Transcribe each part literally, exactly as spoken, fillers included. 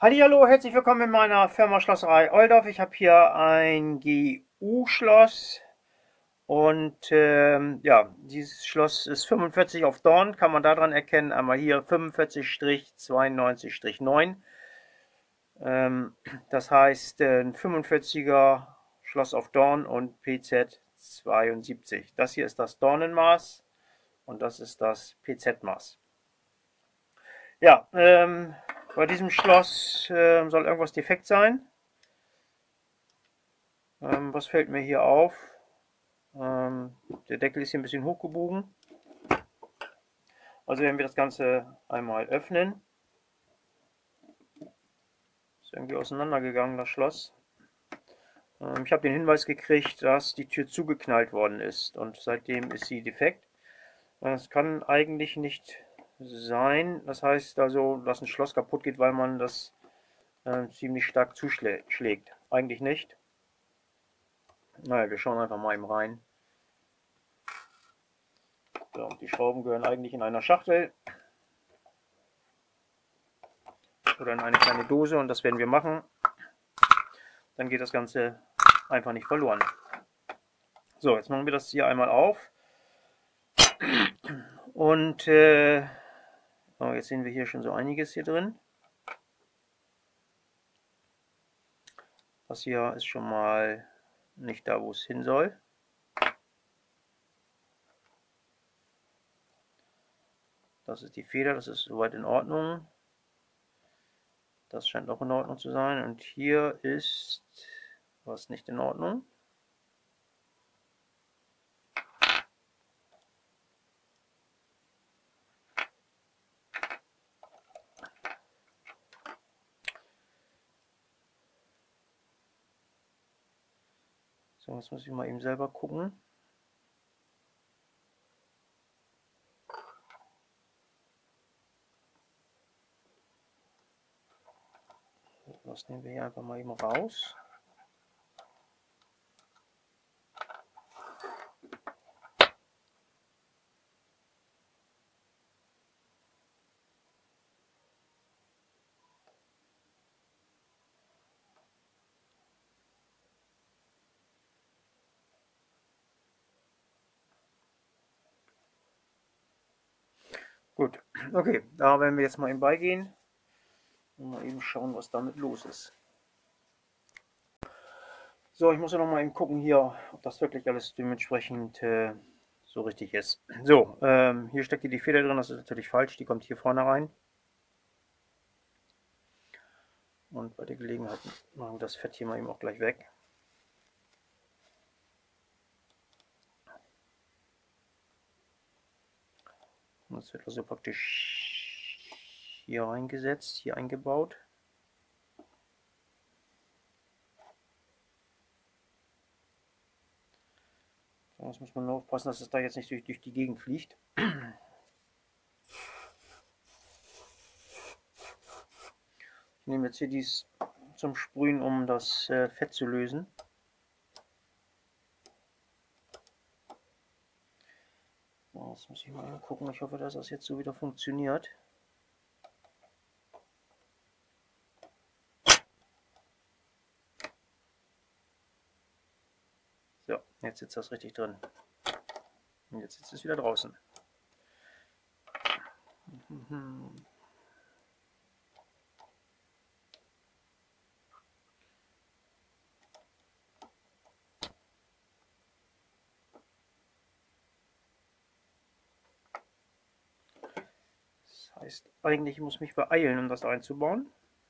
Hallihallo, herzlich willkommen in meiner Firma Schlosserei Oldorf. Ich habe hier ein G U-Schloss und ähm, ja, dieses Schloss ist fünfundvierzig auf Dorn, kann man daran erkennen. Einmal hier fünfundvierzig zweiundneunzig neun. Ähm, das heißt äh, ein fünfundvierziger Schloss auf Dorn und P Z zweiundsiebzig. Das hier ist das Dornenmaß und das ist das P Z-Maß. Ja, ähm, bei diesem Schloss äh, soll irgendwas defekt sein. Ähm, was fällt mir hier auf? Ähm, der Deckel ist hier ein bisschen hochgebogen. Also werden wir das Ganze einmal öffnen. Ist irgendwie auseinandergegangen, das Schloss. Ähm, ich habe den Hinweis gekriegt, dass die Tür zugeknallt worden ist und seitdem ist sie defekt. Das kann eigentlich nicht sein. Das heißt also, dass ein Schloss kaputt geht, weil man das äh, ziemlich stark zuschlägt. Eigentlich nicht. Naja, wir schauen einfach mal eben rein. So, die Schrauben gehören eigentlich in einer Schachtel oder in eine kleine Dose und das werden wir machen. Dann geht das Ganze einfach nicht verloren. So, jetzt machen wir das hier einmal auf. Und äh, oh, jetzt sehen wir hier schon so einiges hier drin. Das hier ist schon mal nicht da, wo es hin soll. Das ist die Feder, das ist soweit in Ordnung. Das scheint auch in Ordnung zu sein. Und hier ist was nicht in Ordnung. So, jetzt muss ich mal eben selber gucken. Das nehmen wir hier einfach mal eben raus. Gut, okay, da werden wir jetzt mal eben beigehen und mal eben schauen, was damit los ist. So, ich muss ja noch mal eben gucken hier, ob das wirklich alles dementsprechend äh, so richtig ist. So, ähm, hier steckt hier die Feder drin, das ist natürlich falsch, die kommt hier vorne rein. Und bei der Gelegenheit machen wir das Fett hier mal eben auch gleich weg. Und das wird also praktisch hier reingesetzt, hier eingebaut. So, jetzt muss man nur aufpassen, dass es da jetzt nicht durch, durch die Gegend fliegt. Ich nehme jetzt hier dies zum Sprühen, um das äh, Fett zu lösen. So, jetzt muss ich mal gucken, ich hoffe, dass das jetzt so wieder funktioniert. So, jetzt sitzt das richtig drin. Und jetzt sitzt es wieder draußen. Mhm. Das heißt, eigentlich muss ich mich beeilen, um das einzubauen.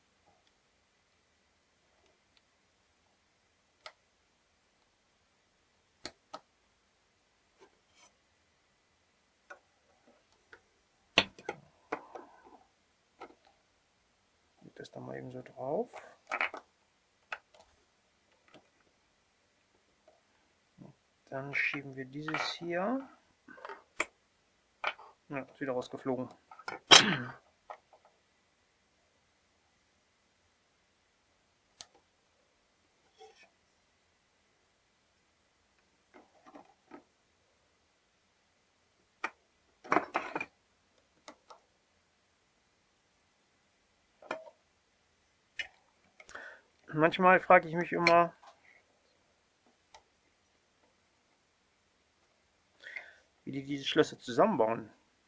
Leg das dann mal eben so drauf. Dann schieben wir dieses hier. Ja, ist wieder rausgeflogen. manchmal frage ich mich immer, wie die diese Schlösser zusammenbauen.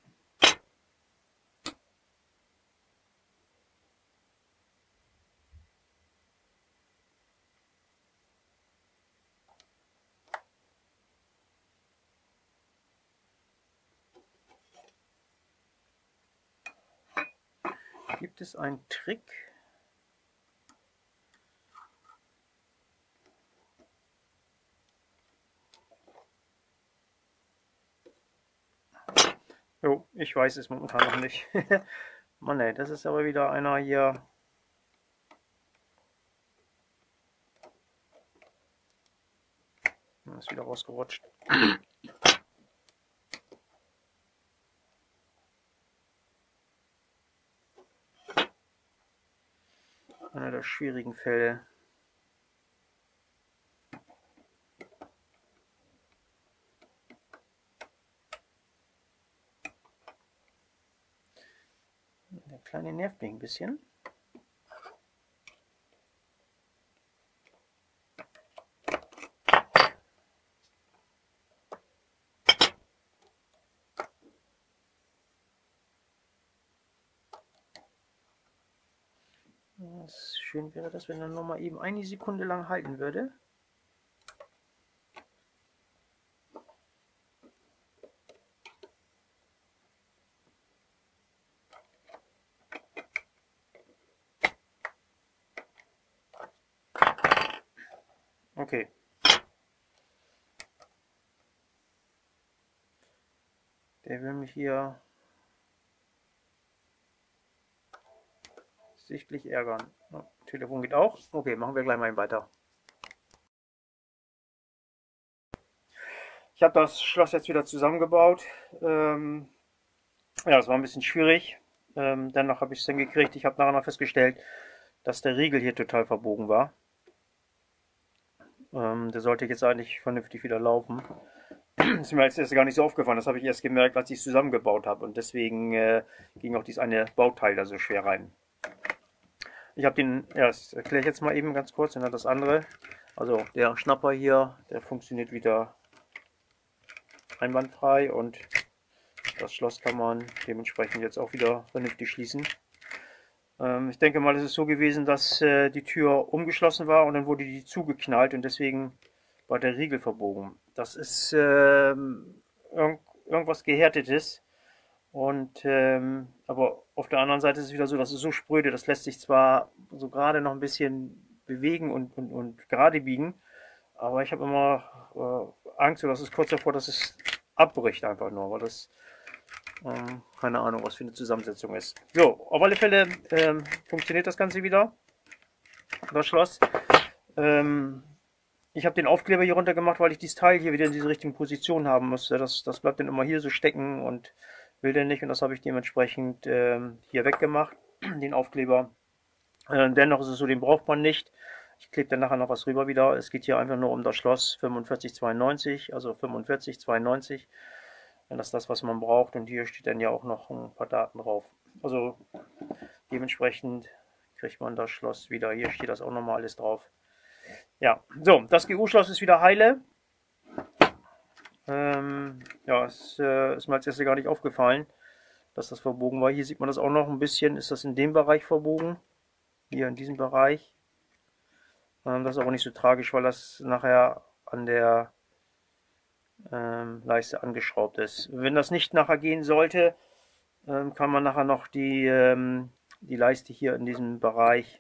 Gibt es einen Trick? Jo, ich weiß es momentan noch nicht. Mann ey, das ist aber wieder einer hier. Ist wieder rausgerutscht. Einer der schwierigen Fälle. Der kleine nervt mich ein bisschen. Was schön wäre das, wenn er noch mal eben eine Sekunde lang halten würde. Okay. Der will mich hier sichtlich ärgern. Oh, Telefon geht auch. Okay, machen wir gleich mal weiter. Ich habe das Schloss jetzt wieder zusammengebaut. Ähm, ja, das war ein bisschen schwierig. Ähm, dennoch habe ich es hingekriegt. Ich habe nachher noch festgestellt, dass der Riegel hier total verbogen war. Ähm, der sollte jetzt eigentlich vernünftig wieder laufen. Das ist mir als erstes gar nicht so aufgefallen. Das habe ich erst gemerkt, als ich es zusammengebaut habe. Und deswegen äh, ging auch dieses eine Bauteil da so schwer rein. Ich habe den, ja, das erkläre ich jetzt mal eben ganz kurz, und dann das andere. Also der Schnapper hier, der funktioniert wieder einwandfrei und das Schloss kann man dementsprechend jetzt auch wieder vernünftig schließen. Ähm, ich denke mal, es ist so gewesen, dass äh, die Tür umgeschlossen war und dann wurde die zugeknallt und deswegen war der Riegel verbogen. Das ist ähm, irgend, irgendwas Gehärtetes. Und ähm, aber auf der anderen Seite ist es wieder so, das ist so spröde, das lässt sich zwar so gerade noch ein bisschen bewegen und, und, und gerade biegen, aber ich habe immer äh, Angst, oder das ist kurz davor, dass es abbricht einfach nur, weil das ähm, keine Ahnung, was für eine Zusammensetzung ist. Jo, auf alle Fälle ähm, funktioniert das Ganze wieder, das Schloss. Ähm, ich habe den Aufkleber hier runter gemacht, weil ich dieses Teil hier wieder in diese richtigen Position haben musste. Das, das bleibt dann immer hier so stecken und will der nicht. Und das habe ich dementsprechend ähm, hier weggemacht, den Aufkleber. Äh, dennoch ist es so, den braucht man nicht. Ich klebe dann nachher noch was rüber wieder. Es geht hier einfach nur um das Schloss fünfundvierzig zweiundneunzig, also fünfundvierzig zweiundneunzig. Das ist das, was man braucht. Und hier steht dann ja auch noch ein paar Daten drauf. Also dementsprechend kriegt man das Schloss wieder. Hier steht das auch nochmal alles drauf. Ja, so, das G U-Schloss ist wieder heile. Ähm, ja, es äh, ist mir als erstes gar nicht aufgefallen, dass das verbogen war. Hier sieht man das auch noch ein bisschen. Ist das in dem Bereich verbogen? Hier in diesem Bereich. Ähm, das ist aber nicht so tragisch, weil das nachher an der ähm, Leiste angeschraubt ist. Wenn das nicht nachher gehen sollte, ähm, kann man nachher noch die, ähm, die Leiste hier in diesem Bereich,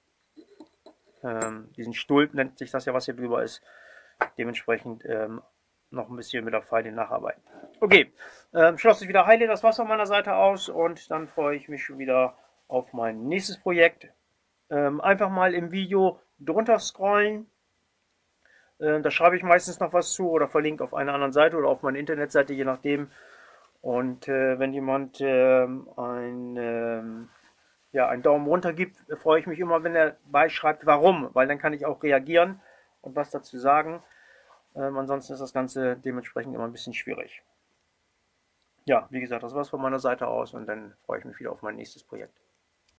ähm, diesen Stulp nennt sich das ja, was hier drüber ist, dementsprechend ähm, noch ein bisschen mit der Feile nacharbeiten. Okay, ähm, Schloss ist wieder heile, das war's von meiner Seite aus und dann freue ich mich schon wieder auf mein nächstes Projekt. Ähm, einfach mal im Video drunter scrollen. Äh, da schreibe ich meistens noch was zu oder verlinke auf einer anderen Seite oder auf meine Internetseite, je nachdem. Und äh, wenn jemand äh, ein, äh, ja, einen Daumen runter gibt, freue ich mich immer, wenn er beischreibt, warum, weil dann kann ich auch reagieren und was dazu sagen. Ähm, ansonsten ist das Ganze dementsprechend immer ein bisschen schwierig. Ja, wie gesagt, das war's von meiner Seite aus und dann freue ich mich wieder auf mein nächstes Projekt.